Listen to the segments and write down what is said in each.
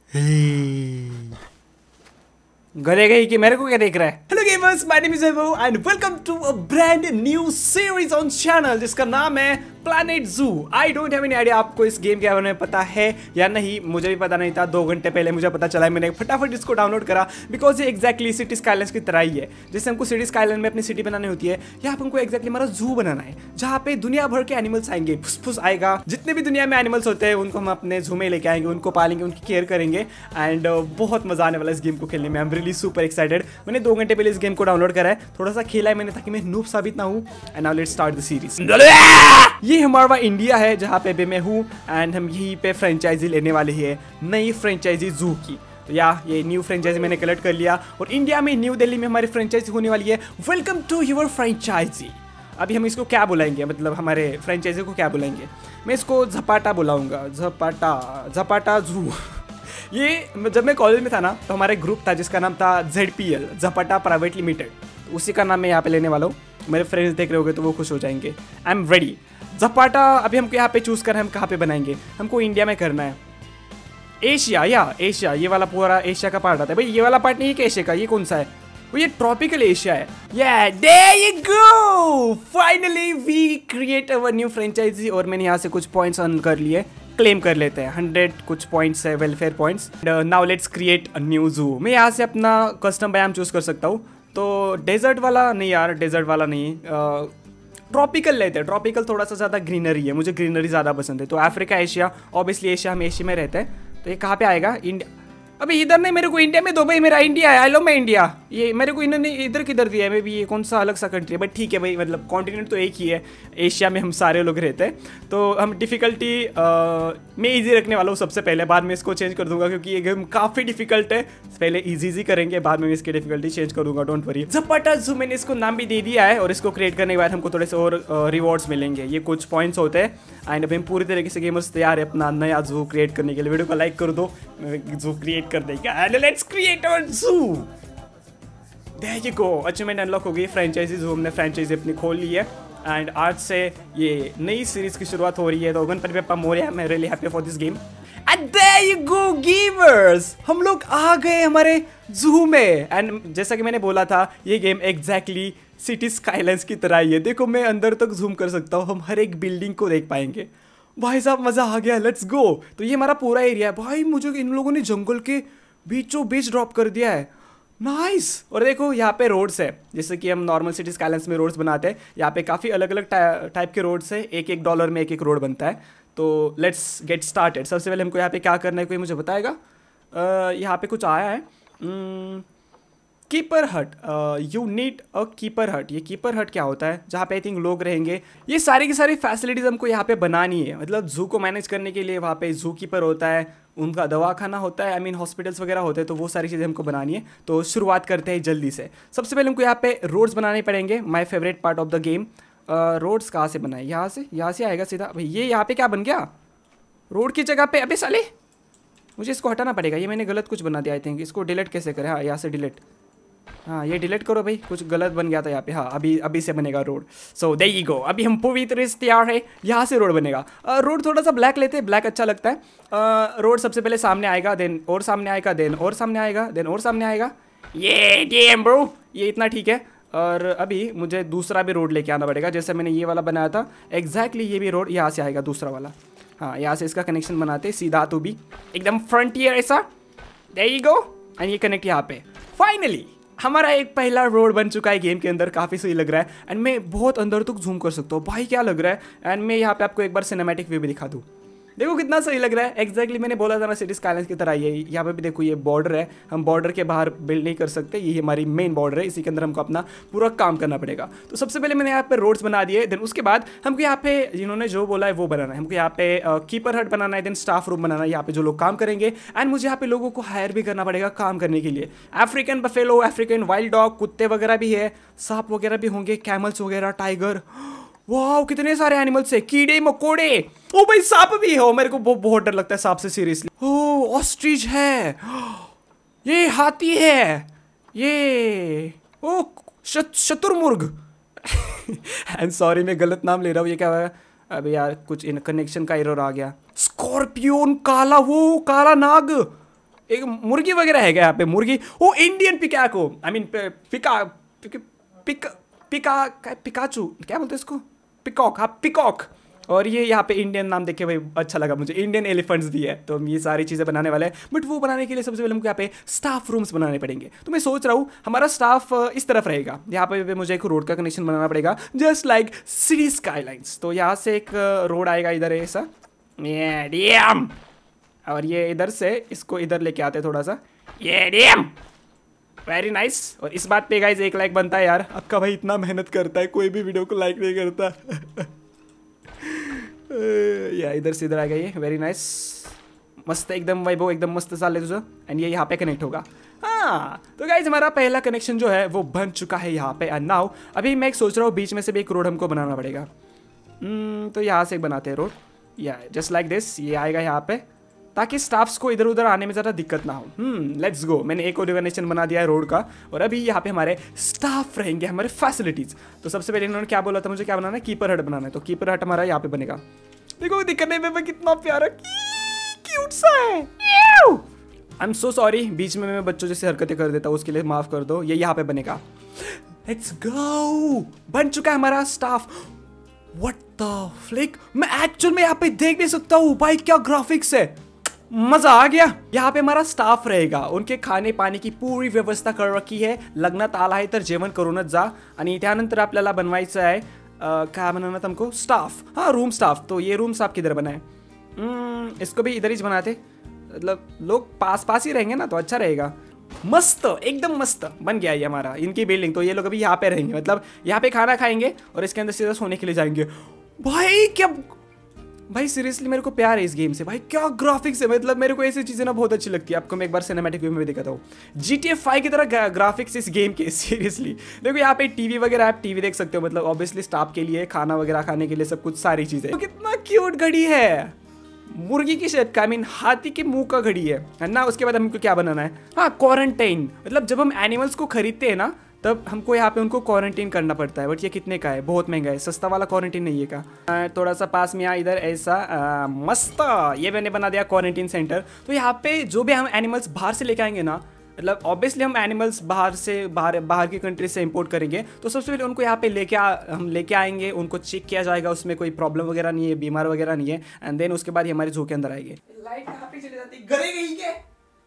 गले गई कि मेरे को क्या देख रहा है। Hello gamers, my name is Vaibhav and welcome to a brand new series on channel जिसका नाम है Planet Zoo. I don't have any idea आपको इस गेम के बारे में पता है या नहीं। मुझे भी पता नहीं था, 2 घंटे पहले मुझे पता चला है। मैंने फटाफट इसको डाउनलोड करा बिकॉज ये एक्जैक्टली सिटी स्काईलाइंस की तरह ही है। जैसे हमको सिटी स्काईलाइन में अपनी सिटी बनानी होती है, यहाँ हमको एक्जैक्टली हमारा जू बनाना है जहाँ पे दुनिया भर के एनिमल्स आएंगे। फुसफुस आएगा, जितने भी दुनिया में एनिमल्स होते हैं उनको हम अपने जू में लेके आएंगे, उनको पालेंगे, उनकी केयर करेंगे एंड बहुत मजा आने वाला है इस गेम को खेलने में। I am really super excited. मैंने 2 घंटे पहले इस गेम को डाउनलोड करा है, थोड़ा सा खेला है मैंने ताकि मैं नूब साबित ना हूँ। And now let's start the series. ये हमारा इंडिया है जहाँ पे भी मैं हूँ एंड हम यहीं पे फ्रेंचाइजी लेने वाले हैं, नई फ्रेंचाइजी जू की। तो ये न्यू फ्रेंचाइजी मैंने कलेक्ट कर लिया और इंडिया में न्यू दिल्ली में हमारी फ्रेंचाइजी होने वाली है। Welcome to your franchise. अभी हम इसको क्या बुलाएंगे, मतलब हमारे फ्रेंचाइजी को क्या बुलाएंगे? मैं इसको झपाटा बुलाऊंगा, झपाटा जू। ये जब मैं कॉलेज में था ना तो हमारा एक ग्रुप था जिसका नाम था ZPL, झपाटा प्राइवेट लिमिटेड। उसी का नाम मैं यहाँ पे लेने वाला हूँ। मेरे फ्रेंड्स देख रहे होंगे तो वो खुश हो जाएंगे। I am ready. झपाटा अभी हमको यहाँ पे चूज़ कर, हम कहाँ पे बनाएंगे? हमको इंडिया में करना है। एशिया, ये वाला पूरा एशिया का पार्ट आता है भाई। ये वाला पार्ट नहीं है कि एशिया का, ये कौन सा है? वो ये ट्रॉपिकल एशिया है। There you go, finally we create our new franchise. और मैंने यहाँ से कुछ पॉइंट्स अर्न कर लिए, क्लेम कर लेते हैं। 100 कुछ पॉइंट्स है, welfare points. Now let's create a new zoo. मैं यहाँ से अपना कस्टम बायोम चूज़ कर सकता हूँ। तो डेजर्ट वाला नहीं यार, डेजर्ट वाला नहीं, ट्रॉपिकल लेते हैं। ट्रॉपिकल थोड़ा सा ज़्यादा ग्रीनरी है, मुझे ग्रीनरी ज़्यादा पसंद है। तो अफ्रीका, एशिया, ऑब्वियसली एशिया, हम एशिया में रहते हैं। तो ये कहाँ पे आएगा? इंडिया। अभी इधर नहीं, मेरे को इंडिया में दो भाई, मेरा इंडिया है। आई लो मैं इंडिया। ये मेरे को इन्होंने इधर किधर दिया है? मे भी ये कौन सा अलग सा कंट्री है, बट ठीक है भाई, मतलब कॉन्टिनेंट तो एक ही है। एशिया में हम सारे लोग रहते हैं। तो हम डिफ़िकल्टी मैं ईजी रखने वाला हूँ सबसे पहले, बाद में इसको चेंज कर दूंगा क्योंकि ये गेम काफ़ी डिफिकल्ट है। पहले ईजी करेंगे, बाद में इसकी डिफिकल्टी चेंज कर दूंगा, डोंट वरी। झपाटा जू मैंने इसको नाम भी दे दिया है और इसको क्रिएट करने के बाद हमको थोड़े से और रिवॉर्ड्स मिलेंगे। ये कुछ पॉइंट्स होते हैं एंड अभी हम पूरी तरीके से गेमर्स तैयार है अपना नया जू क्रिएट करने के लिए। वीडियो को लाइक कर दो जू क्रिएट कर देगा and let's create our zoo. There you go, achievement unlock हो गई। फ्रेंचाइजी जू, हमने फ्रेंचाइजी अपनी खोल ली है एंड आज से ये नई सीरीज की शुरुआत हो रही है। तो गणपति बप्पा मोरया, मैं really happy for this game. And there you go gamers, हम लोग आ गए हमारे जू में। एंड जैसा कि मैंने बोला था, ये गेम एग्जैक्टली सिटी स्काईलाइंस की तरह ही है। देखो मैं अंदर तक जूम कर सकता हूँ, हम हर एक बिल्डिंग को देख पाएंगे। भाई साहब मज़ा आ गया, लेट्स गो। तो ये हमारा पूरा एरिया है भाई। मुझे इन लोगों ने जंगल के बीचों बीच ड्रॉप कर दिया है, नाइस। और देखो यहाँ पे रोड्स है, जैसे कि हम नॉर्मल सिटी स्काईलाइंस में रोड्स बनाते हैं। यहाँ पे काफ़ी अलग अलग टाइप के रोड्स है। $1 में एक रोड बनता है। तो लेट्स गेट स्टार्टेड। सबसे पहले हमको यहाँ पे क्या करना है, कोई मुझे बताएगा? यहाँ पे कुछ आया है, कीपर हट। यू नीड अ कीपर हट। ये कीपर हट क्या होता है? जहाँ पे आई थिंक लोग रहेंगे। ये सारी की सारी फैसिलिटीज़ हमको यहाँ पे बनानी है। मतलब जू को मैनेज करने के लिए वहाँ पे जू कीपर होता है, उनका दवाखाना होता है, आई मीन हॉस्पिटल्स वगैरह होते हैं। तो वो सारी चीज़ें हमको बनानी है। तो शुरुआत करते हैं जल्दी से। सबसे पहले हमको यहाँ पे रोड्स बनाने पड़ेंगे, my favourite part of the game. Roads कहाँ से बनाए? यहाँ से आएगा सीधा। भाई ये यहाँ पे क्या बन गया? रोड की जगह पे? अबे साले, मुझे इसको हटाना पड़ेगा। ये मैंने गलत कुछ बना दिया आई थिंक। इसको डिलीट कैसे करें? हाँ, यहाँ से डिलीट। हाँ, ये डिलीट करो भाई, कुछ गलत बन गया था यहाँ पे। हाँ, अभी से बनेगा road. So there you go. अभी हम पूरी तरह से तैयार है, यहाँ से रोड बनेगा। रोड थोड़ा सा ब्लैक लेते हैं, ब्लैक अच्छा लगता है। रोड सबसे पहले सामने आएगा, देन और सामने आएगा, देन और सामने आएगा, देन और सामने आएगा। ये गेम ब्रो, ये इतना ठीक है। और अभी मुझे दूसरा भी रोड लेके आना पड़ेगा, जैसे मैंने ये वाला बनाया था एग्जैक्टली। ये भी रोड यहाँ से आएगा, दूसरा वाला। हाँ, यहाँ से इसका कनेक्शन बनाते सीधा, तो भी एकदम फ्रंटियर ऐसा। There you go. एंड ये कनेक्ट यहाँ पे। फाइनली हमारा एक पहला रोड बन चुका है गेम के अंदर। काफ़ी सही लग रहा है एंड मैं बहुत अंदर तक जूम कर सकता हूँ भाई, क्या लग रहा है। एंड मैं यहाँ पे आपको एक बार सिनेमैटिक व्यू भी दिखा दूँ। देखो कितना सही लग रहा है। एग्जैक्टली मैंने बोला था ना, सिटी स्काईलाइंस की तरह ही है। यहाँ पे भी देखो, ये बॉर्डर है। हम बॉर्डर के बाहर बिल्ड नहीं कर सकते, ये हमारी मेन बॉर्डर है। इसी के अंदर हमको अपना पूरा काम करना पड़ेगा। तो सबसे पहले मैंने यहाँ पे रोड्स बना दिए, देन उसके बाद हमको यहाँ पे जिन्होंने जो बोला है वो बनाना है। हमको यहाँ पे कीपर हट बनाना है, देन स्टाफ रूम बनाना है, यहाँ पे जो लोग काम करेंगे। एंड मुझे यहाँ पे लोगों को हायर भी करना पड़ेगा काम करने के लिए। African buffalo, African wild dog, कुत्ते वगैरह भी है, सांप वगैरह भी होंगे, कैमल्स वगैरह, टाइगर। वाह, कितने सारे एनिमल्स है, कीड़े मकोड़े। ओ भाई सांप भी हो, मेरे को बहुत डर लगता है सांप से सीरियसली। ओ ऑस्ट्रिच है, ये हाथी है, ये ओ शतुरमुर्ग। आई एम सॉरी, मैं गलत नाम ले रहा हूँ। ये क्या है? अबे यार कुछ इन कनेक्शन का एरर आ गया। स्कॉर्पियन, काला, वो काला नाग। एक मुर्गी वगैरह है क्या यहाँ पे? मुर्गी, oh Indian peacock, I mean Pikachu क्या बोलते हैं इसको? पिकॉक, हाँ पिकॉक। और ये यहाँ पे इंडियन नाम देख के भाई अच्छा लगा मुझे। इंडियन एलिफेंट्स भी है, तो हम ये सारी चीज़ें बनाने वाले हैं। बट वो बनाने के लिए सबसे पहले हमको यहाँ पे स्टाफ रूम्स बनाने पड़ेंगे। तो मैं सोच रहा हूँ हमारा स्टाफ इस तरफ रहेगा। यहाँ पे मुझे एक रोड का कनेक्शन बनाना पड़ेगा, जस्ट लाइक सिटी स्काईलाइंस। तो यहाँ से एक रोड आएगा इधर ऐसा, और ये इधर से इसको इधर लेके आते थोड़ा सा, वेरी नाइस। और इस बात पे गाइस 1 लाइक बनता है यार। अक्का भाई इतना मेहनत करता है, कोई भी वीडियो को लाइक नहीं करता। या इधर से इधर आ गया ये, वेरी नाइस, मस्त एकदम वैभव, एकदम मस्त चाल है तुझे। एंड ये यहाँ पे कनेक्ट होगा। हाँ तो गाइज हमारा पहला कनेक्शन जो है वो बन चुका है यहाँ पे। एंड नाउ अभी मैं एक सोच रहा हूँ बीच में से भी एक रोड हमको बनाना पड़ेगा। तो यहाँ से एक बनाते हैं रोड, या जस्ट लाइक दिस। ये आएगा यहाँ पे ताकि स्टाफ्स को इधर उधर आने में ज़्यादा दिक्कत ना हो। Let's go. मैंने एक ऑर्गेनाइजेशन बना दिया है रोड का, और अभी यहाँ पे हमारे स्टाफ रहेंगे, हमारे फैसिलिटीज़। तो सबसे पहले इन्होंने क्या बोला था मुझे, क्या बनाना है? कीपर हट बनाना है। तो कीपर हट हमारा यहाँ पे बनेगा। देखो दिखने में कितना प्यारा क्यूट सा है। आई एम सो सॉरी, बीच में मैं बच्चों जैसे हरकतें कर देता हूँ, उसके लिए माफ कर दो। ये यहाँ पे बनेगा। लेट्स गो, बन चुका है हमारा स्टाफ। व्हाट द फ्लिक, मैं एक्चुअल में यहाँ पे देख भी सकता हूँ भाई, क्या ग्राफिक्स है, मजा आ गया। यहाँ पे हमारा स्टाफ रहेगा, उनके खाणे पाणी की पूरी व्यवस्था कर रखी है। लग्नात आला आहे तर जेवण करूनच जा। आणि त्यानंतर आपल्याला बनवायचं आहे क्या बनाना था हमको? स्टाफ, हाँ रूम स्टाफ। तो ये रूम स्टाफ किधर बनाए? इसको भी इधर ही बनाते, मतलब लोग पास पास ही रहेंगे ना, तो अच्छा रहेगा। मस्त, एकदम मस्त बन गया ये हमारा इनकी बिल्डिंग। तो ये लोग अभी यहाँ पे रहेंगे, मतलब यहाँ पे खाना खाएंगे और इसके अंदर सीधा सोने के लिए जाएंगे। भाई क्या, भाई सीरियसली मेरे को प्यार है इस गेम से भाई, क्या ग्राफिक्स है। मतलब मेरे को ऐसी चीज़ें ना बहुत अच्छी लगती है। आपको मैं एक बार सिनेमैटिक व्यू में भी दिखाता हूँ। GTA 5 की तरह ग्राफिक्स इस गेम के, सीरियसली। देखो यहाँ पे टीवी वगैरह, आप टीवी देख सकते हो, मतलब ऑब्वियसली स्टाफ के लिए, खाना वगैरह खाने के लिए, सब कुछ सारी चीज़ें। तो कितना क्यूट घड़ी है, मुर्गी की शेप का, आई मीन हाथी के मुंह का घड़ी है ना। उसके बाद हमको क्या बनाना है? हाँ क्वारंटाइन, मतलब जब हम एनिमल्स को खरीदते हैं ना, तब हमको यहाँ पे उनको क्वारंटीन करना पड़ता है। बट ये कितने का है? बहुत महंगा है, सस्ता वाला क्वारंटीन नहीं है का। थोड़ा सा पास में यहाँ इधर ऐसा मस्त, ये मैंने बना दिया क्वारंटीन सेंटर। तो यहाँ पे जो भी हम एनिमल्स बाहर से लेके आएंगे ना, मतलब ऑब्वियसली हम एनिमल्स बाहर की कंट्री से इंपोर्ट करेंगे, तो सबसे पहले उनको यहाँ पे हम लेके आएंगे, उनको चेक किया जाएगा, उसमें कोई प्रॉब्लम वगैरह नहीं है, बीमार वगैरह नहीं है। एंड देन उसके बाद ही हमारे जू के अंदर आएंगे। लाइट कहाँ पे चली जाती, घरे गई क्या?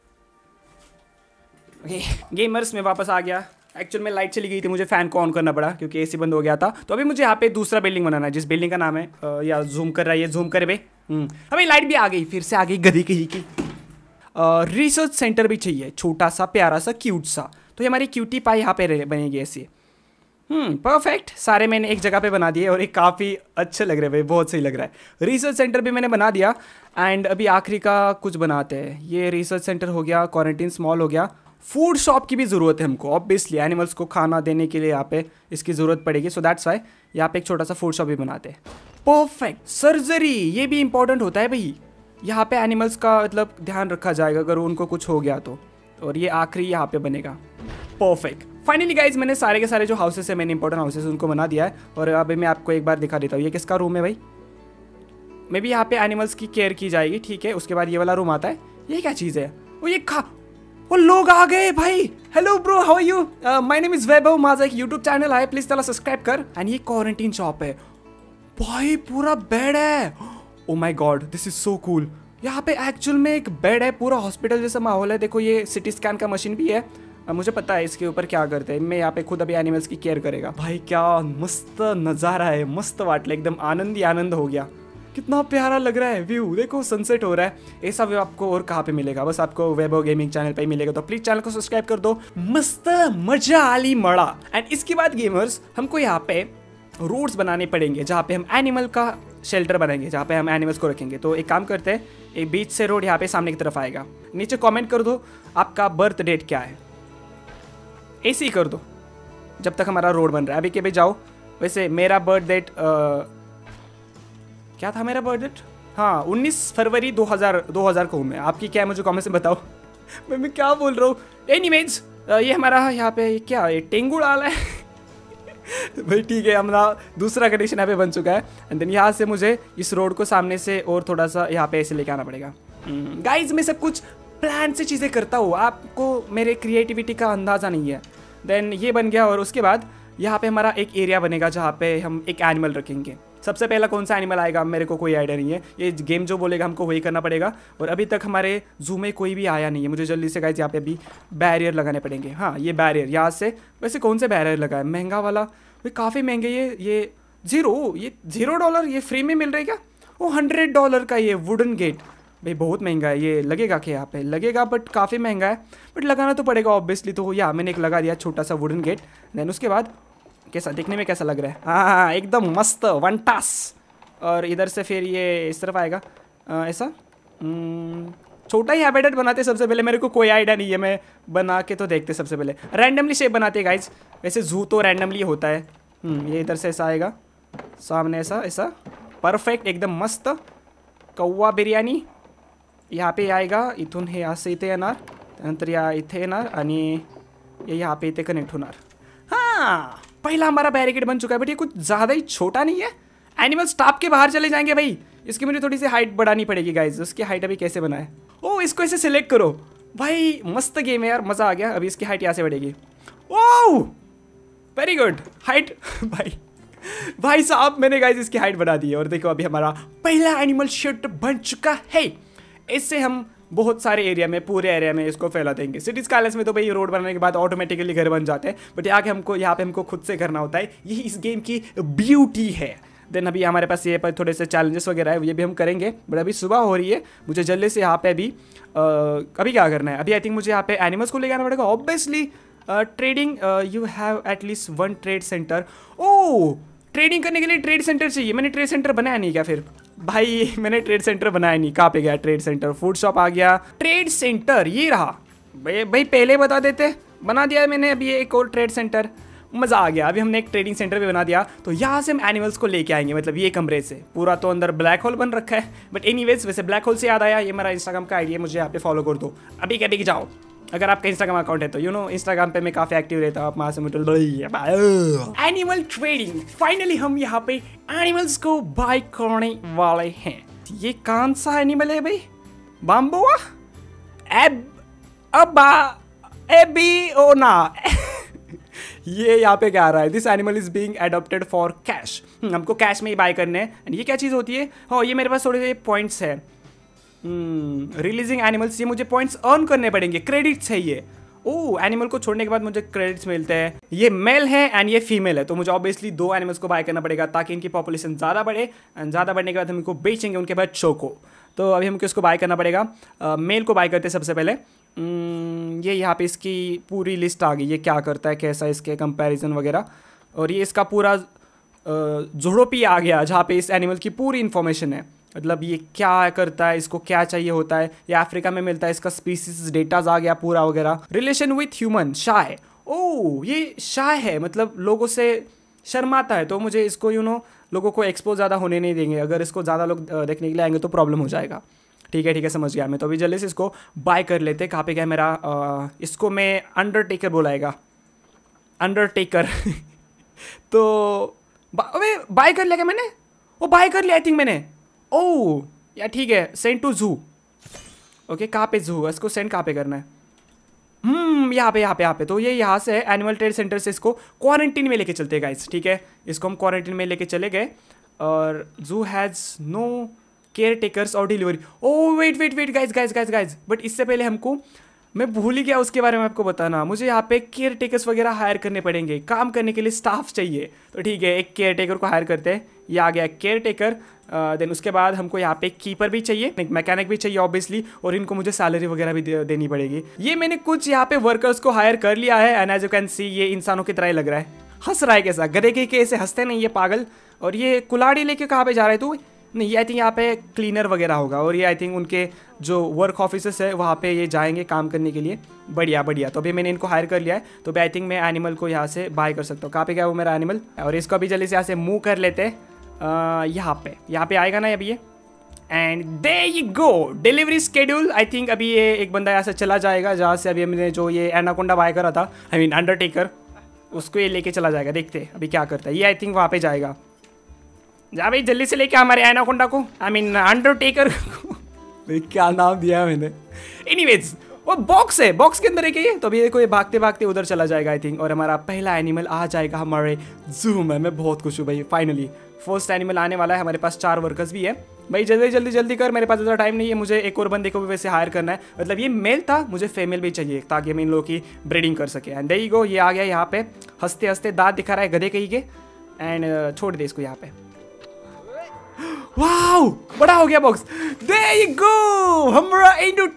गेमर्स में वापस आ गया। एक्चुअल में लाइट चली गई थी, मुझे फैन को ऑन करना पड़ा क्योंकि एसी बंद हो गया था। तो अभी मुझे यहाँ पे दूसरा बिल्डिंग बनाना है, जिस बिल्डिंग का नाम है या जूम कर रहा है, ये जूम करे बे। अभी लाइट भी आ गई, फिर से आ गई गधी की। रिसर्च सेंटर भी चाहिए, छोटा सा प्यारा सा क्यूट सा। तो ये हमारी क्यूटी पाई यहाँ पे बनेगी ऐसे। परफेक्ट, सारे मैंने एक जगह पे बना दिए और एक काफ़ी अच्छे लग रहे हैं भाई, बहुत सही लग रहा है। रिसर्च सेंटर भी मैंने बना दिया। एंड अभी आखिरी का कुछ बनाते हैं। ये रिसर्च सेंटर हो गया, क्वारंटीन स्मॉल हो गया। फूड शॉप की भी ज़रूरत है हमको, ऑब्वियसली एनिमल्स को खाना देने के लिए यहाँ पे इसकी ज़रूरत पड़ेगी। सो दैट्स वाई यहाँ पे एक छोटा सा फूड शॉप भी बनाते हैं। परफेक्ट। सर्जरी, ये भी इंपॉर्टेंट होता है भाई, यहाँ पे एनिमल्स का मतलब ध्यान रखा जाएगा अगर उनको कुछ हो गया तो। और ये आखिरी यहाँ पे बनेगा। परफेक्ट। फाइनली गाइज मैंने सारे के सारे जो हाउसेस है, मैंने इंपॉर्टेंट हाउसेस उनको बना दिया है। और अभी मैं आपको एक बार दिखा देता हूँ, ये किसका रूम है भाई? मे भी यहाँ पे एनिमल्स की केयर की जाएगी, ठीक है। उसके बाद ये वाला रूम आता है। ये क्या चीज़ है? वो लोग आ गए भाई। Hello bro, how are you? My name is Vaibhav, माझा एक यूट्यूब चॅनल आहे, प्लीज त्याला सबस्क्राइब कर। एंड ये क्वारंटीन शॉप है भाई, पूरा बेड है। Oh my god, this is so cool. यहाँ पे एक्चुअल में एक बेड है, पूरा हॉस्पिटल जैसा माहौल है। देखो ये सिटी स्कैन का मशीन भी है, मुझे पता है इसके ऊपर क्या करते हैं। मैं यहाँ पे खुद अभी एनिमल्स की केयर करेगा। भाई क्या मस्त नज़ारा है, मस्त वाटले, एकदम आनंद ही आनंद हो गया। कितना प्यारा लग रहा है व्यू, देखो सनसेट हो रहा है। ऐसा व्यू आपको और कहाँ पे मिलेगा? बस आपको वैभव गेमिंग चैनल पे ही मिलेगा। तो प्लीज चैनल को सब्सक्राइब कर दो। मस्त मजा आली मड़ा। एंड इसके बाद गेमर्स हमको यहाँ पे रोड्स बनाने पड़ेंगे, जहाँ पे हम एनिमल का शेल्टर बनाएंगे, जहाँ पे हम एनिमल्स को रखेंगे। तो एक काम करते हैं, एक बीच से रोड यहाँ पे सामने की तरफ आएगा। नीचे कमेंट कर दो आपका बर्थ डेट क्या है, ऐसे ही कर दो जब तक हमारा रोड बन रहा है। अभी के भी जाओ। वैसे मेरा बर्थ डेट क्या था? मेरा बर्थ डेट हाँ 19 फरवरी 2000 को हूँ मैं। आपकी क्या है मुझे कमेंट से बताओ। मैं क्या बोल रहा हूँ। एनीवेज ये हमारा यहाँ पे क्या है, टेंगू डाला है भाई ठीक है, हमारा दूसरा कंडीशन यहाँ पे बन चुका है। एंड देन यहाँ से मुझे इस रोड को सामने से और थोड़ा सा यहाँ पे ऐसे लेके आना पड़ेगा। गाइज मैं सब कुछ प्लान से चीज़ें करता हूँ, आपको मेरे क्रिएटिविटी का अंदाज़ा नहीं है। देन ये बन गया और उसके बाद यहाँ पे हमारा एक एरिया बनेगा जहाँ पे हम एक एनिमल रखेंगे। सबसे पहला कौन सा एनिमल आएगा मेरे को कोई आइडिया नहीं है, ये गेम जो बोलेगा हमको वही करना पड़ेगा। और अभी तक हमारे जू में कोई भी आया नहीं है, मुझे जल्दी से गाइस यहाँ पे अभी बैरियर लगाने पड़ेंगे। हाँ ये बैरियर यहाँ से, वैसे कौन से बैरियर लगा है, महंगा वाला भाई, काफ़ी महंगे ये $0 ये फ्री में मिल रहा है क्या? वो $100 का ये वुडन गेट भाई बहुत महंगा है। ये लगेगा क्या यहाँ पे? लगेगा बट काफ़ी महंगा है, बट लगाना तो पड़ेगा ऑब्वियसली। तो या मैंने एक लगा दिया छोटा सा वुडन गेट। देन उसके बाद कैसा दिखने में कैसा लग रहा है? हाँ एकदम मस्त वन टास। और इधर से फिर ये इस तरफ आएगा ऐसा छोटा ही हैबिटेट बनाते सबसे पहले। मेरे को कोई आइडिया नहीं है, मैं बना के तो देखते सबसे पहले। रैंडमली शेप बनाते गाइज, वैसे जू तो रैंडमली होता है। ये इधर से ऐसा आएगा, सामने ऐसा परफेक्ट एकदम मस्त। कौवा बिर्याणी यहाँ पे आएगा, इथून हे असं इथे येणार, त्यानंतर या इथे येणार आणि ये यहाँ पे इथे कनेक्ट होणार। हाँ पहला हमारा बैरिकेड बन चुका है, बट ये कुछ ज़्यादा ही छोटा नहीं है। एनिमल्स टॉप के बाहर चले जाएंगे भाई, इसकी मुझे थोड़ी सी हाइट बढ़ानी पड़ेगी गाइज। उसकी हाइट अभी कैसे बनाए? ओह इसको ऐसे सिलेक्ट करो भाई, मस्त गेम है यार, मज़ा आ गया। अभी इसकी हाइट यहाँ से बढ़ेगी। ओह वेरी गुड हाइट भाई साहब, मैंने गाइज इसकी हाइट बढ़ा दी है। और देखो अभी हमारा पहला एनिमल शेड बन चुका है। इससे हम बहुत सारे एरिया में, पूरे एरिया में इसको फैला देंंगे। सिटी स्काईलाइन्स में तो भाई रोड बनाने के बाद ऑटोमेटिकली घर बन जाते हैं, बट यहाँ पे हमको खुद से करना होता है। यही इस गेम की ब्यूटी है। देन अभी हमारे पास ये पर थोड़े से चैलेंजेस वगैरह है, ये भी हम करेंगे। बट अभी सुबह हो रही है, मुझे जल्दी से यहाँ पे अभी क्या करना है? अभी आई थिंक मुझे यहाँ पे एनिमल्स को ले आना पड़ेगा obviously. Trading you have at least 1 trade centre. Oh trading करने के लिए ट्रेड सेंटर चाहिए। मैंने ट्रेड सेंटर बनाया नहीं क्या फिर? भाई मैंने ट्रेड सेंटर बनाया नहीं। कहाँ पे गया ट्रेड सेंटर? फूड शॉप आ गया, ट्रेड सेंटर ये रहा। भाई पहले बता देते, बना दिया मैंने अभी एक और ट्रेड सेंटर, मज़ा आ गया। अभी हमने एक ट्रेडिंग सेंटर भी बना दिया। तो यहाँ से हम एनिमल्स को लेके आएंगे, मतलब ये कमरे से। पूरा तो अंदर ब्लैक होल बन रखा है, बट एनीवेज वैसे ब्लैक होल से याद आया, ये मेरा इंस्टाग्राम का आईडी है, मुझे यहाँ पे फॉलो कर दो अभी के जाओ। अगर आपका इंस्टाग्राम अकाउंट है तो इंस्टाग्राम पे मैं काफ़ी एक्टिव रहता हूँ, आप वहाँ से मुझे एनिमल ट्रेडिंग। फाइनली हम यहाँ पे एनिमल्स को बाय करने वाले हैं। ये कौन सा एनिमल है भाई? बाम्बोआ एबिओना ये यहाँ पे क्या आ रहा है? This animal is being adopted for cash. हमको कैश में ही बाय करने हैं। ये क्या चीज़ होती है? हाँ ये मेरे पास थोड़े से पॉइंट्स है। रिलीजिंग एनिमल्स, ये मुझे पॉइंट्स अर्न करने पड़ेंगे, क्रेडिट्स है ये। ओह एनिमल को छोड़ने के बाद मुझे क्रेडिट्स मिलते हैं। ये मेल है एंड ये फीमेल है, तो मुझे ऑब्वियसली 2 एनिमल्स को बाय करना पड़ेगा ताकि इनकी पॉपुलेशन ज़्यादा बढ़े। एंड ज़्यादा बढ़ने के बाद हम इनको बेचेंगे उनके बच्चों को। तो अभी हमको इसको बाय करना पड़ेगा। मेल को बाय करते सबसे पहले। ये यहाँ पे इसकी पूरी लिस्ट आ गई, ये क्या करता है, कैसा इसके कंपैरिजन वगैरह। और ये इसका पूरा जोड़ोपी आ गया जहाँ पे इस एनिमल की पूरी इन्फॉर्मेशन है, मतलब ये क्या करता है, इसको क्या चाहिए होता है। ये अफ्रीका में मिलता है, इसका स्पीसीज डेटाज आ गया पूरा वगैरह। Relation with human shy, oh ये शाय है, मतलब लोगों से शर्माता है, तो मुझे इसको लोगों को एक्सपोज ज़्यादा होने नहीं देंगे। अगर इसको ज़्यादा लोग देखने के लिए आएंगे तो प्रॉब्लम हो जाएगा। ठीक है समझ गया मैं। तो अभी जल्दी से इसको बाय कर लेते। कहाँ पे गया मेरा? इसको मैं अंडरटेकर बोलाएगा, अंडरटेकर तो बाय कर लिया क्या मैंने? वो बाय कर लिया आई थिंक मैंने। ओह यार ठीक है, सेंड टू जू। ओके कहाँ पे जू? इसको सेंड कहाँ पे करना है? यहाँ पे। तो ये यहाँ से एनिमल ट्रेड सेंटर से इसको क्वारंटीन में लेके चलते हैं गाइस। ठीक है, इसको हम क्वारंटीन में लेके चले गए। और zoo has no care takers और delivery. Oh wait guys, but इससे पहले हमको, मैं भूल ही गया उसके बारे में आपको बताना। मुझे यहाँ पे केयर टेकर्स वगैरह हायर करने पड़ेंगे, काम करने के लिए स्टाफ चाहिए। तो ठीक है, एक केयर टेकर को हायर करते हैं। ये आ गया केयर टेकर। देन उसके बाद हमको यहाँ पे एक कीपर भी चाहिए, एक मैकेनिक भी चाहिए ऑब्वियसली, और इनको मुझे सैलरी वगैरह भी देनी पड़ेगी। ये मैंने कुछ यहाँ पे वर्कर्स को हायर कर लिया है। And as you can see ये इंसानों की तरह ही लग रहा है। हंस रहा है कैसा? गधे के ऐसे हंसते नहीं ये पागल। और ये कुल्हाड़ी लेके कहाँ पे जा रहे तू? नहीं, ये आई थिंक यहाँ पे क्लीनर वगैरह होगा। और ये आई थिंक उनके जो वर्क ऑफिसेस है वहाँ पे ये जाएंगे काम करने के लिए। बढ़िया। तो अभी मैंने इनको हायर कर लिया है, तो आई थिंक मैं एनिमल को यहाँ से बाय कर सकता हूँ। कहाँ पे गया वो मेरा एनिमल? और इसको अभी जल्दी से यहाँ से मूव कर लेते हैं। यहाँ पे आएगा ना अभी ये। And there you go, delivery schedule. I think अभी ये एक बंदा यहाँ से चला जाएगा, जहाँ से अभी हमने जो ये एनाकोंडा बाय करा था, आई मीन अंडरटेकर, उसको ये लेके चला जाएगा। देखते अभी क्या करता है ये। आई थिंक वहाँ पे जाएगा। जा भाई जल्दी से लेके हमारे एनाकोंडा को, आई मीन अंडरटेकर को। क्या नाम दिया मैंने? एनीवेज वो बॉक्स है, बॉक्स के अंदर एक ये, तो अभी देखो ये भागते भागते उधर चला जाएगा आई थिंक, और हमारा पहला एनिमल आ जाएगा हमारे जू में। मैं बहुत खुश हूँ भाई, फाइनली फर्स्ट एनिमल आने वाला है। हमारे पास 4 वर्कर्स भी है भाई, जल्दी जल्दी जल्दी कर, मेरे पास ज़्यादा टाइम नहीं है, मुझे एक और बंदे को भी वैसे हायर करना है। मतलब ये मेल था, मुझे फीमेल भी चाहिए ताकि हम इन लोगों की ब्रीडिंग कर सके। एंड देयर यू गो, ये आ गया यहाँ पे, हंसते हंसते दांत दिखा रहा है गधे कहीं के। एंड छोड़ दे इसको यहाँ पे। वाओ, बड़ा हो गया बॉक्स। देयर यू गो, हमारा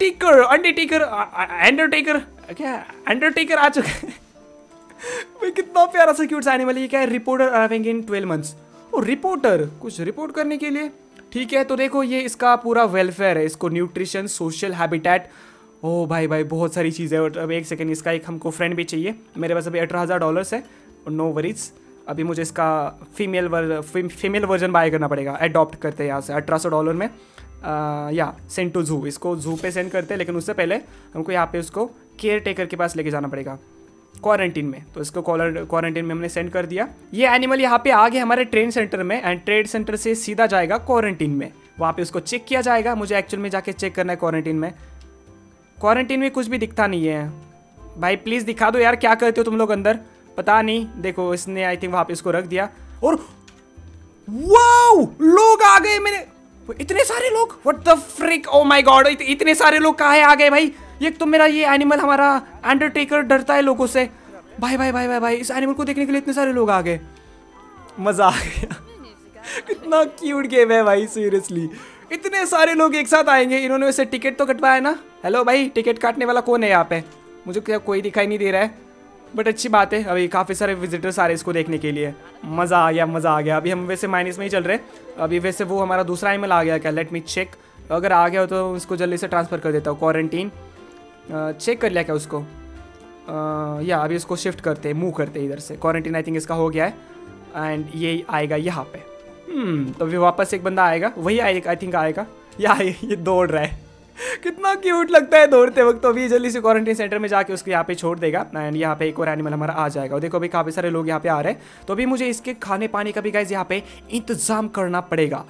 अंडरटेकर क्या अंडरटेकर आ चुका है भाई। कितना प्यारा सा क्यूट सा एनिमल है। ये क्या है, reporter arriving in 12 months. Oh reporter, कुछ रिपोर्ट करने के लिए, ठीक है। तो देखो ये इसका पूरा वेलफेयर है, इसको न्यूट्रिशन, सोशल हैबिटेट। ओ भाई भाई बहुत सारी चीज़ें। और अब एक सेकंड, इसका एक हमको फ्रेंड भी चाहिए। मेरे पास अभी $18,000 है, नो वरीज। अभी मुझे इसका फीमेल वर्जन बाय करना पड़ेगा। अडॉप्ट करते हैं यहाँ से $1800 में। या सेंड टू जू, इसको जू पे सेंड करते हैं, लेकिन उससे पहले हमको यहाँ पे उसको केयर टेकर के पास लेके जाना पड़ेगा क्वारंटीन में। तो इसको क्वारंटीन में हमने सेंड कर दिया। ये एनिमल यहाँ पे आ गया हमारे ट्रेन सेंटर में, एंड ट्रेन सेंटर से सीधा जाएगा क्वारंटीन में। वहाँ पे उसको चेक किया जाएगा। मुझे एक्चुअल में जाके चेक करना है क्वारंटीन में। क्वारंटीन में कुछ भी दिखता नहीं है भाई, प्लीज़ दिखा दो यार, क्या करते हो तुम लोग अंदर, पता नहीं। देखो इसने आई थिंक वहाँ पे इसको रख दिया, और वाओ लोग आ गए मेरे, इतने सारे लोग, what the frick, oh my god, इतने सारे लोग कहाँ आ गए भाई। ये तो मेरा ये एनिमल हमारा अंडरटेकर डरता है लोगों से। भाई भाई भाई भाई भाई, इस एनिमल को देखने के लिए इतने सारे लोग आ गए, मजा आ गया कितना क्यूट गेम है भाई, सीरियसली इतने सारे लोग एक साथ आएंगे। इन्होंने वैसे टिकट तो कटवाया ना। हेलो भाई, टिकट काटने वाला कौन है यहाँ पे, मुझे क्या कोई दिखाई नहीं दे रहा है, बट अच्छी बात है। अभी काफ़ी सारे विजिटर्स आ रहे हैं इसको देखने के लिए। मज़ा आ गया, मज़ा आ गया। अभी हम वैसे माइनस में ही चल रहे हैं। अभी वैसे वो हमारा दूसरा एनिमल आ गया क्या, लेट मी चेक। अगर आ गया हो तो उसको जल्दी से ट्रांसफ़र कर देता हूँ। क्वारंटीन चेक कर लिया क्या उसको, या अभी इसको शिफ्ट करते हैं, मूव करते हैं इधर से। क्वारंटीन आई थिंक इसका हो गया है, एंड ये आएगा यहाँ पे। तो अभी वापस एक बंदा आएगा, वही आएगा आई थिंक आएगा, या ये दौड़ रहा है कितना क्यूट लगता है दौड़ते वक्त। तो अभी जल्दी से क्वारंटीन सेंटर में जाके उसको यहाँ पे छोड़ देगा, एंड यहाँ पे एक और एनिमल हमारा आ जाएगा। और देखो अभी काफ़ी सारे लोग यहाँ पे आ रहे हैं, तो अभी मुझे इसके खाने पानी का भी गाइस यहाँ पे इंतजाम करना पड़ेगा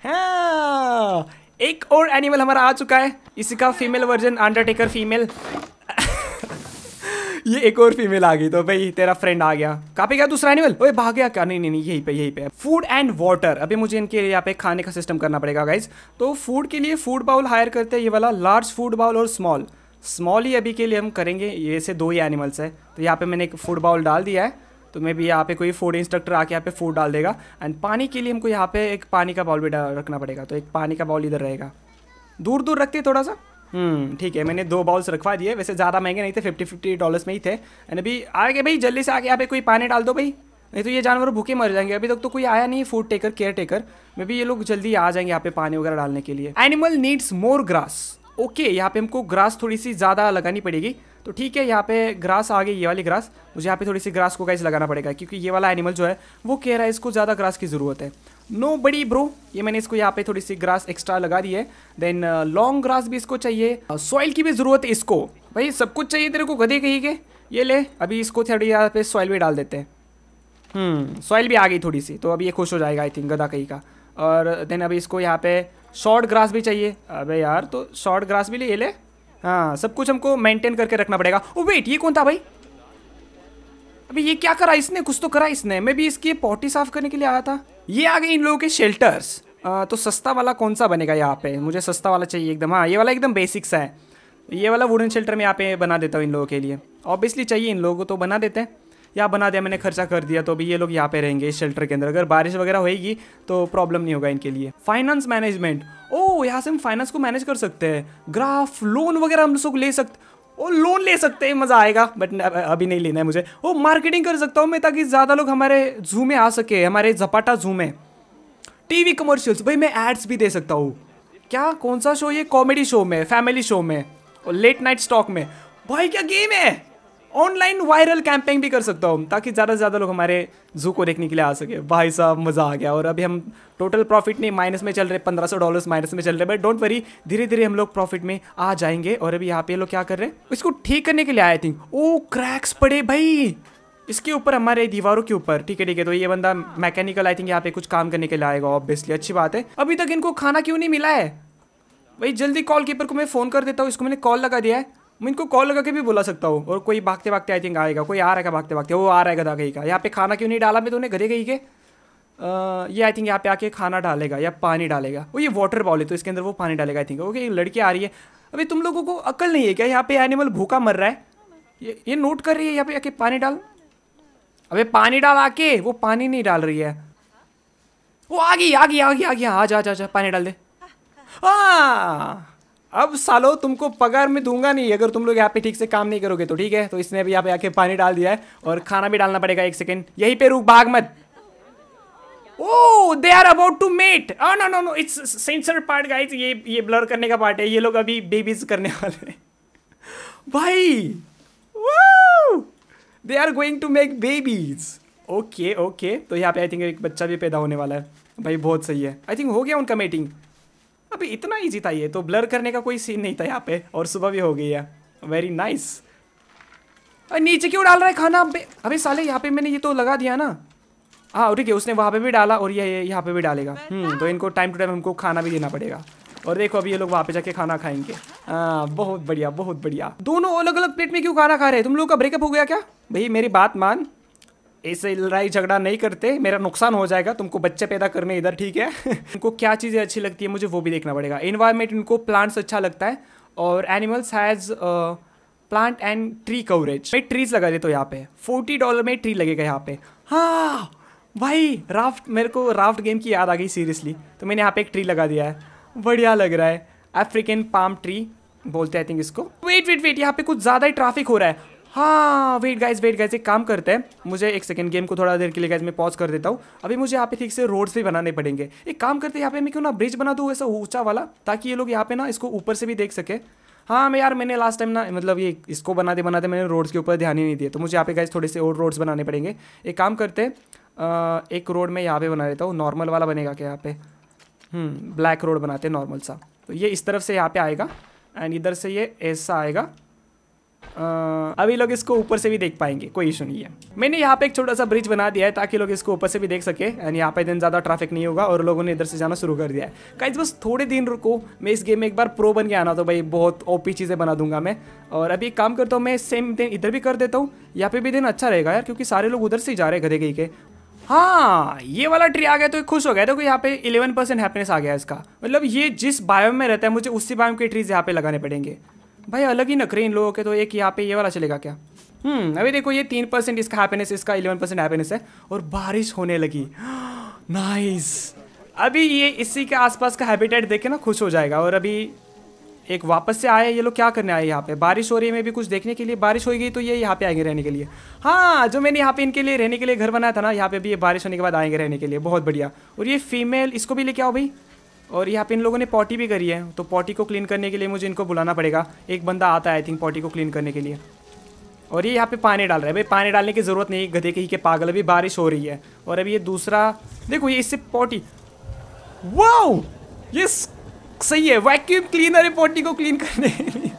एक और एनिमल हमारा आ चुका है, इसी का फीमेल वर्जन, अंडरटेकर फीमेल ये एक और फीमेल आ गई। तो भाई तेरा फ्रेंड आ गया। कहाँ पे गया दूसरा एनिमल, ओए भाग गया क्या, नहीं नहीं नहीं, यहीं पे फूड एंड वाटर। अभी मुझे इनके यहाँ पे खाने का सिस्टम करना पड़ेगा गाइज। तो फूड के लिए फूड बाउल हायर करते हैं, ये वाला लार्ज फूड बाउल और स्मॉल ही अभी के लिए हम करेंगे। ये से 2 ही एनिमल्स है। तो यहाँ पे मैंने एक फूड बाउल डाल दिया है, तो मैं भी यहाँ पे कोई फूड इंस्ट्रक्टर आके यहाँ पे फूड डाल देगा। एंड पानी के लिए हमको यहाँ पे एक पानी का बाउल भी रखना पड़ेगा, तो एक पानी का बाउल इधर रहेगा, दूर दूर रखते थोड़ा सा। ठीक है, मैंने 2 बाउल्स रखवा दिए, वैसे ज़्यादा महंगे नहीं थे, $50 में ही थे। एंड अभी आगे भाई जल्दी से आके यहाँ पे कोई पानी डाल दो भाई, नहीं तो ये जानवर भूखे मर जाएंगे। अभी तक तो कोई आया नहीं फूड टेकर, केयर टेकर, मे भी ये लोग जल्दी आ जाएंगे यहाँ पे पानी वगैरह डालने के लिए। Animal needs more grass. Okay, यहाँ पे हमको ग्रास थोड़ी सी ज़्यादा लगानी पड़ेगी। तो ठीक है, यहाँ पे ग्रास आ गई, ये वाली ग्रास। मुझे यहाँ पे थोड़ी सी ग्रास को गाइस लगाना पड़ेगा, क्योंकि ये वाला एनिमल जो है वो कह रहा है इसको ज़्यादा ग्रास की ज़रूरत है। नो बड़ी ब्रो, ये मैंने इसको यहाँ पे थोड़ी सी ग्रास एक्स्ट्रा लगा दी है। देन लॉन्ग ग्रास भी इसको चाहिए, सॉइल की भी ज़रूरत है इसको। भाई सब कुछ चाहिए तेरे को गधे कहीं के, ये ले। अभी इसको थोड़ी यहाँ पे सॉइल भी डाल देते हैं। सॉइल भी आ गई थोड़ी सी, तो अभी ये खुश हो जाएगा आई थिंक, गधा कहीं का। और देन अभी इसको यहाँ पे शॉर्ट ग्रास भी चाहिए। अबे यार, तो शॉर्ट ग्रास भी ले ले। हाँ, सब कुछ हमको मेंटेन करके रखना पड़ेगा। ओ वेट, ये कौन था भाई, अभी ये क्या करा इसने, कुछ तो करा इसने। मैं भी इसकी पॉटी साफ करने के लिए आया था। ये आ गए इन लोगों के शेल्टर्स। तो सस्ता वाला कौन सा बनेगा यहाँ पे, मुझे सस्ता वाला चाहिए एकदम। हाँ, ये वाला एकदम बेसिक्स है। ये वाला वुडन शेल्टर में यहाँ पे बना देता हूँ इन लोगों के लिए, ऑब्वियसली चाहिए इन लोगों को, तो बना देते हैं। यहाँ बना दिया मैंने, खर्चा कर दिया, तो अभी ये लोग यहाँ पे रहेंगे इस शेल्टर के अंदर। अगर बारिश वगैरह होएगी तो प्रॉब्लम नहीं होगा इनके लिए। फाइनेंस मैनेजमेंट, ओ यहाँ से हम फाइनेंस को मैनेज कर सकते हैं। ग्राफ लोन वगैरह हम लोग ले सकते, ओ लोन ले सकते हैं, मज़ा आएगा, बट अभी नहीं लेना है मुझे। ओ मार्केटिंग कर सकता हूँ मैं, ताकि ज़्यादा लोग हमारे जू में आ सके, हमारे झपाटा जू में। टीवी कमर्शियल्स, भाई मैं एड्स भी दे सकता हूँ। क्या, कौन सा शो, ये कॉमेडी शो में, फैमिली शो में, और लेट नाइट स्टॉक में। भाई क्या गेम है, ऑनलाइन वायरल कैंपेन भी कर सकता हूँ, ताकि ज़्यादा से ज़्यादा लोग हमारे जू को देखने के लिए आ सके। भाई साहब मज़ा आ गया। और अभी हम टोटल प्रॉफिट नहीं, माइनस में चल रहे, $1500 माइनस में चल रहे, बट डोंट वरी, धीरे धीरे हम लोग प्रॉफिट में आ जाएंगे। और अभी यहाँ पे लोग क्या कर रहे हैं, इसको ठीक करने के लिए आए थिंक। ओ क्रैक्स पड़े भाई इसके ऊपर, हमारे दीवारों के ऊपर। ठीक है, तो ये बंदा मैकेनिकल आई थिंक यहाँ पे कुछ काम करने के लिए आएगा, ऑब्वियसली अच्छी बात है। अभी तक इनको खाना क्यों नहीं मिला है भाई जल्दी कॉल कीपर को मैं फ़ोन कर देता हूँ, इसको मैंने कॉल लगा दिया है, मैं इनको कॉल लगा के भी बुला सकता हूँ। और कोई भागते भागते आई थिंक आएगा, कोई आ रहा है भागते भागते, वो आ रहा है गधा कहीं का। यहाँ पे खाना क्यों नहीं डाला मैं तूने गधे कहीं के? ये आई थिंक यहाँ पे आके खाना डालेगा या पानी डालेगा। वो ये वाटर बॉल है तो इसके अंदर वो पानी डालेगा आई थिंक। ओके लड़की आ रही है। अभी तुम लोगों को अकल नहीं है क्या? यहाँ पे एनिमल भूखा मर रहा है, ये नोट कर रही है। यहाँ पे आके पानी डाल, अबे पानी डाल आके। वो पानी नहीं डाल रही है, वो आ गई आ गई आ गई आ गई। आ जा जा जा पानी डाल दे। हाँ अब सालो तुमको पगार में दूंगा नहीं अगर तुम लोग यहाँ पे ठीक से काम नहीं करोगे तो, ठीक है? तो इसने भी यहाँ पे आके पानी डाल दिया है और खाना भी डालना पड़ेगा। एक सेकेंड यहीं पे रुक, भाग मत। Oh they are about to mate. No no no it's censor part guys, ये ब्लर करने का पार्ट है। ये लोग अभी बेबीज करने वाले हैं भाई। They are going to make babies. Okay okay तो यहाँ पे आई थिंक एक बच्चा भी पैदा होने वाला है भाई, बहुत सही है। आई थिंक हो गया उनका मीटिंग। अभी इतना ईजी था ये तो, ब्लर करने का कोई सीन नहीं था यहाँ पे। और सुबह भी हो गई है, वेरी नाइस। नीचे क्यों डाल रहा है खाना? अबे साले यहाँ पे मैंने ये तो लगा दिया ना। हाँ ठीक है, उसने वहाँ पे भी डाला और ये यहाँ पे भी डालेगा। तो इनको टाइम टू टाइम हमको खाना भी देना पड़ेगा। और देखो अभी ये लोग वहाँ पे जाके खाना खाएंगे। हाँ बहुत बढ़िया बहुत बढ़िया। दोनों अलग अलग प्लेट में क्यों खाना खा रहे हैं? तुम लोग का ब्रेकअप हो गया क्या? भाई मेरी बात मान, ऐसे लड़ाई झगड़ा नहीं करते, मेरा नुकसान हो जाएगा। तुमको बच्चे पैदा करने इधर, ठीक है? उनको क्या चीज़ें अच्छी लगती है मुझे वो भी देखना पड़ेगा। इन्वायरमेंट इनको प्लांट्स अच्छा लगता है और animals has plant and tree coverage. मैं ट्रीज लगा देता हूँ यहाँ पे। $40 में ट्री लगेगा यहाँ पे। हाँ भाई राफ्ट, मेरे को राफ्ट गेम की याद आ गई सीरियसली। तो मैंने यहाँ पे एक ट्री लगा दिया है, बढ़िया लग रहा है। अफ्रीकन पाम ट्री बोलते हैं आई थिंक इसको। वेट वेट वेट, यहाँ पे कुछ ज़्यादा ही ट्रैफिक हो रहा है। हाँ वेट गाइज एक काम करते हैं। मुझे एक सेकंड गेम को थोड़ा देर के लिए गाइज मैं पॉज कर देता हूँ। अभी मुझे यहाँ पे ठीक से रोड्स भी बनाने पड़ेंगे। एक काम करते हैं, यहाँ पे मैं क्यों ना ब्रिज बना दूँ ऐसा ऊंचा वाला, ताकि ये लोग यहाँ पे ना इसको ऊपर से भी देख सके। हाँ मैंने लास्ट टाइम ना मतलब ये इसको बनाते बनाते मैंने रोड्स के ऊपर ध्यान ही नहीं दिया। तो मुझे यहाँ पे गाइज थोड़े से और रोड्स बनाने पड़ेंगे। एक काम करते हैं, एक रोड में यहाँ पे बना देता हूँ। नॉर्मल वाला बनेगा क्या यहाँ पे? ब्लैक रोड बनाते हैं नॉर्मल सा। तो ये इस तरफ से यहाँ पे आएगा एंड इधर से ये ऐसा आएगा। अभी लोग इसको ऊपर से भी देख पाएंगे, कोई इशू नहीं है। मैंने यहाँ पे एक छोटा सा ब्रिज बना दिया है ताकि लोग इसको ऊपर से भी देख सके एंड यहाँ पे दिन ज़्यादा ट्रैफिक नहीं होगा और लोगों ने इधर से जाना शुरू कर दिया है। गाइस बस थोड़े दिन रुको, मैं इस गेम में एक बार प्रो बन के आना तो भाई बहुत ओपी चीज़ें बना दूंगा मैं। और अभी एक काम करता हूँ, मैं सेम दिन इधर भी कर देता हूँ। यहाँ पे भी दिन अच्छा रहेगा यार, क्योंकि सारे लोग उधर से ही जा रहे हैं गधे गई के। हाँ ये वाला ट्री आ गया तो खुश हो गया। देखो यहाँ पे 11% हैप्पीनेस आ गया इसका। मतलब ये जिस बायोम में रहता है मुझे उसी बायोम के ट्रीज यहाँ पे लगाने पड़ेंगे। भाई अलग ही नखरे इन लोगों के। तो एक यहाँ पे ये वाला चलेगा क्या? अभी देखो ये 3% इसका हैप्पीनेस, इसका 11% हैप्पीनेस है। और बारिश होने लगी, नाइस। अभी ये इसी के आसपास का हैबिटेट देख के ना खुश हो जाएगा। और अभी एक वापस से आए, ये लोग क्या करने आए यहाँ पे? बारिश हो रही है, मैं भी कुछ देखने के लिए। बारिश हो गई तो ये यहाँ पे आएंगे रहने के लिए। हाँ जो मैंने यहाँ पे इनके लिए रहने के लिए घर बनाया था ना, यहाँ पे भी ये बारिश होने के बाद आएंगे रहने के लिए। बहुत बढ़िया। और ये फीमेल, इसको भी लेके आओ भाई। और यहाँ पे इन लोगों ने पॉटी भी करी है, तो पॉटी को क्लीन करने के लिए मुझे इनको बुलाना पड़ेगा। एक बंदा आता है आई थिंक पॉटी को क्लीन करने के लिए। और ये यहाँ पे पानी डाल रहा है। भाई पानी डालने की ज़रूरत नहीं, गधे के ही के पागल। अभी बारिश हो रही है। और अभी ये दूसरा देखो, ये इससे पॉटी, वाओ ये सही है, वैक्यूम क्लीनर है पॉटी को क्लीन करने के लिए।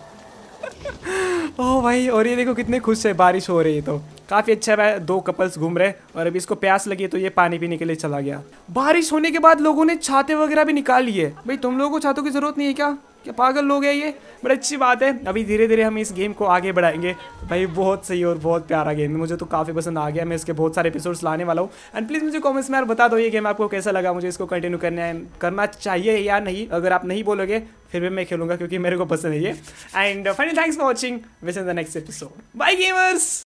ओह भाई, और ये देखो कितने खुश है, बारिश हो रही है तो काफ़ी अच्छा है। 2 कपल्स घूम रहे। और अभी इसको प्यास लगी तो ये पानी पीने के लिए चला गया। बारिश होने के बाद लोगों ने छाते वगैरह भी निकाल लिए। भाई तुम लोगों को छातों की ज़रूरत नहीं है क्या? क्या पागल लोग हैं ये? बड़ी अच्छी बात है। अभी धीरे धीरे हम इस गेम को आगे बढ़ाएंगे। भाई बहुत सही और बहुत प्यारा गेम है, मुझे तो काफ़ी पसंद आ गया। मैं इसके बहुत सारे एपिसोड्स लाने वाला हूँ। एंड प्लीज़ मुझे कमेंट्स में यार बता दो ये गेम आपको कैसा लगा, मुझे इसको कंटिन्यू करना चाहिए या नहीं। अगर आप नहीं बोलोगे फिर भी मैं खेलूंगा, क्योंकि मेरे को पसंद है ये। And finally thanks for watching, wish in the next episode. Bye gamers.